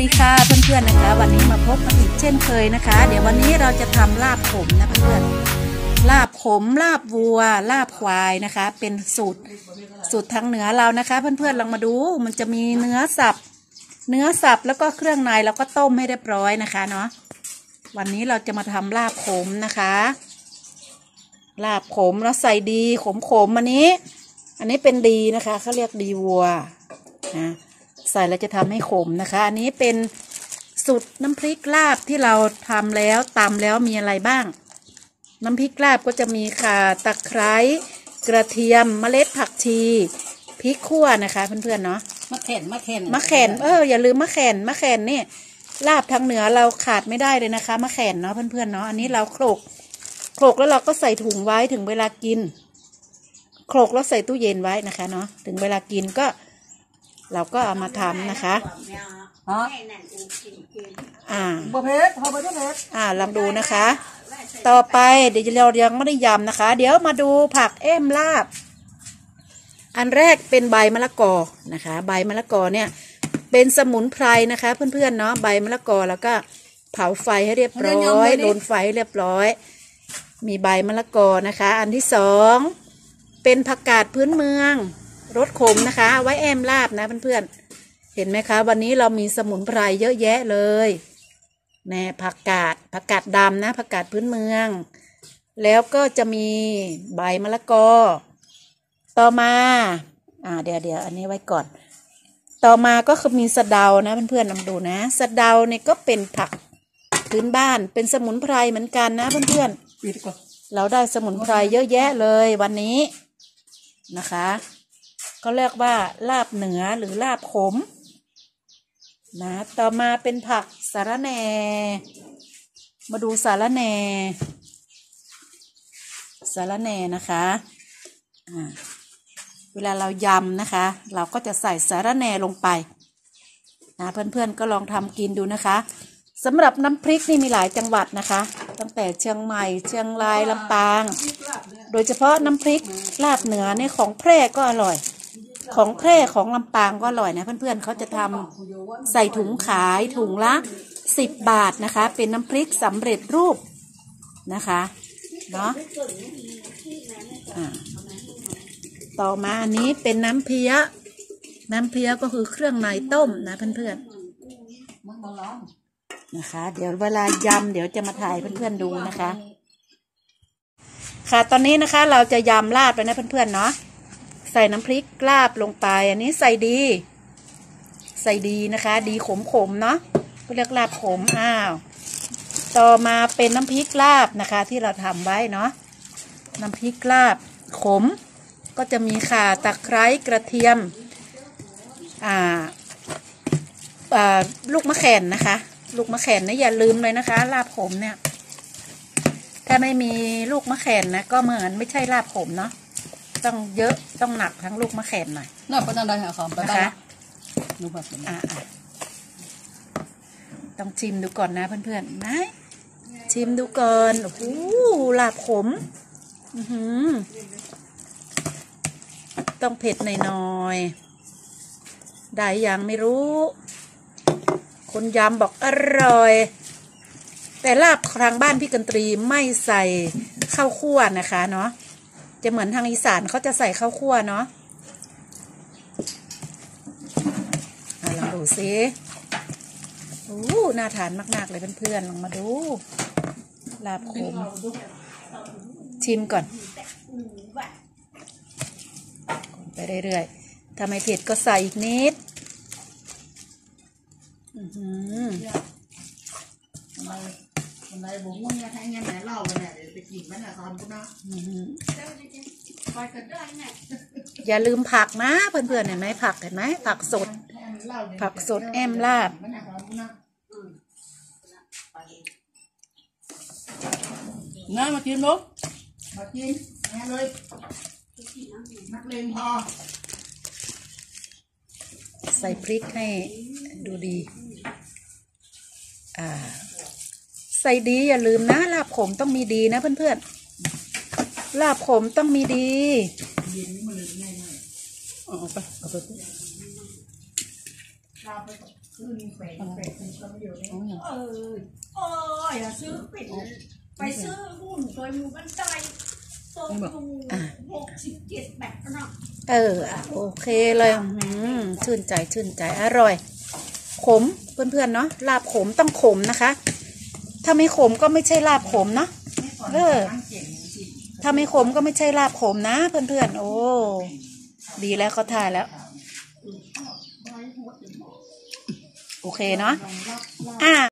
ดีค่ะเพื่อนๆนะคะวันนี้มาพบกันอีกเช่นเคยนะคะเดี๋ยววันนี้เราจะทำลาบขมนะเพื่อนๆลาบขมลาบวัวลาบควายนะคะเป็นสูตรทางเหนือเรานะคะเพื่อนๆลองมาดูมันจะมีเนื้อสับแล้วก็เครื่องในแล้วก็ต้มให้เรียบร้อยนะคะเนาะวันนี้เราจะมาทำลาบขมนะคะลาบขมแล้วใส่ดีขมอันนี้เป็นดีนะคะเขาเรียกดีวัวนะใส่แล้วจะทำให้ขมนะคะอันนี้เป็นสูตรน้ำพริกลาบที่เราทำแล้วตำแล้วมีอะไรบ้างน้ำพริกลาบก็จะมีข่าตะไคร้กระเทียมเมล็ดผักชีพริกขั่วนะคะเพื่อนๆเนาะมะแขนอย่าลืมมะแขนนี่ลาบทางเหนือเราขาดไม่ได้เลยนะคะมะแขนเนาะเพื่อนๆเนาะอันนี้เราโขลกแล้วเราก็ใส่ถุงไว้ถึงเวลากินโขลกแล้วใส่ตู้เย็นไว้นะคะเนาะถึงเวลากินก็เราก็เอามาทำนะคะลองดูนะคะต่อไปเดี๋ยวเรายังไม่ได้ยำนะคะเดี๋ยวมาดูผักแอมลาบอันแรกเป็นใบมะละกอนะคะใบมะละกอเนี่ยเป็นสมุนไพรนะคะเพื่อนๆเนาะใบมะละกอแล้วก็เผาไฟให้เรียบร้อยโดนไฟเรียบร้อยมีใบมะละกอนะคะอันที่สองเป็นผักกาดพื้นเมืองรสขมนะคะไว้แอมลาบนะเพื่อนๆเห็นไหมคะวันนี้เรามีสมุนไพรเยอะแยะเลยแน่ผักกาดดำนะผักกาดพื้นเมืองแล้วก็จะมีใบมะละกอต่อมาเดี๋ยวอันนี้ไว้ก่อนต่อมาก็คือมีสะเดานะเพื่อนๆลองดูนะสะเดาเนี่ยก็เป็นผักพื้นบ้านเป็นสมุนไพรเหมือนกันนะเพื่อนๆเราได้สมุนไพรเยอะแยะเลยวันนี้นะคะก็เรียกว่าลาบเหนือหรือลาบขมนะต่อมาเป็นผักสะระแหน่มาดูสะระแหน่นะคะเวลาเรายำนะคะเราก็จะใส่สะระแหน่ลงไปนะเพื่อนๆก็ลองทำกินดูนะคะสำหรับน้ำพริกนี่มีหลายจังหวัดนะคะตั้งแต่เชียงใหม่เชียงรายลำปางโดยเฉพาะน้ำพริกลาบเหนือเนี่ยของแพร่ก็อร่อยของแพร่ของลำปางก็อร่อยนะเพื่อนๆเขาจะทำใส่ถุงขายถุงละ10 บาทนะคะเป็นน้ำพริกสำเร็จรูปนะคะเนาะต่อมาอันนี้เป็นน้ำเพี้ยก็คือเครื่องในต้มนะเพื่อนๆนะคะเดี๋ยวเวลายำเดี๋ยวจะมาถ่ายเพื่อนๆดูนะคะค่ะตอนนี้นะคะเราจะยำลาบไปนะเพื่อนๆเนาะใส่น้ำพริกลาบลงไปอันนี้ใส่ดีนะคะดีขมเนาะก็เรียกลาบขมต่อมาเป็นน้ำพริกลาบนะคะที่เราทำไว้เนาะน้ำพริกลาบขมก็จะมีข่าตะไคร้กระเทียมลูกมะแขนนะคะลูกมะแขนนะอย่าลืมเลยนะคะลาบขมเนี่ยถ้าไม่มีลูกมะแขนนะก็เหมือนไม่ใช่ลาบขมเนาะต้องเยอะต้องหนักทั้งลูกมะแขนหน่อยน่าเป็นอะไรหาของนะคะต้องชิมดูก่อนนะเพื่อนๆนะชิมดูก่อนโอ้โหลาบขมต้องเผ็ดหน่อยได้ยังไม่รู้คนยำบอกอร่อยแต่ลาบทางบ้านพี่กันตรีไม่ใส่ข้าวคั่วนะคะเนาะจะเหมือนทางอีสานเขาจะใส่ข้าวคั่วเนาะลองดูสิน่าทานมากๆเลยเพื่อนๆลองมาดูลาบขมชิมก่อนไปเรื่อยๆถ้าไม่เผ็ดก็ใส่อีกนิดอย่าลืมผักนะเพื่อนๆเห็นไหมผักเห็นไหมผักสดแอมลาบน่ามากินลูกมากินแม่เลยนักเลงพอใส่พริกให้ดูดีใส่ดีอย่าลืมนะลาบขมต้องมีดีนะเพื่อนๆลาบขมต้องมีดีเอาไปอย่าซื้อเป็ดไปซื้อหุ้นตัวอยู่บันไดตัวอยู่67แบบนะโอเคเลยชื่นใจชื่นใจอร่อยขมเพื่อนๆเนาะลาบขมต้องขมนะคะถ้าไม่ขมก็ไม่ใช่ลาบขมเนาะถ้าไม่ขมก็ไม่ใช่ลาบขมนะเพื่อนๆโอ้ดีแล้วเขาถ่ายแล้วโอเคเนาะ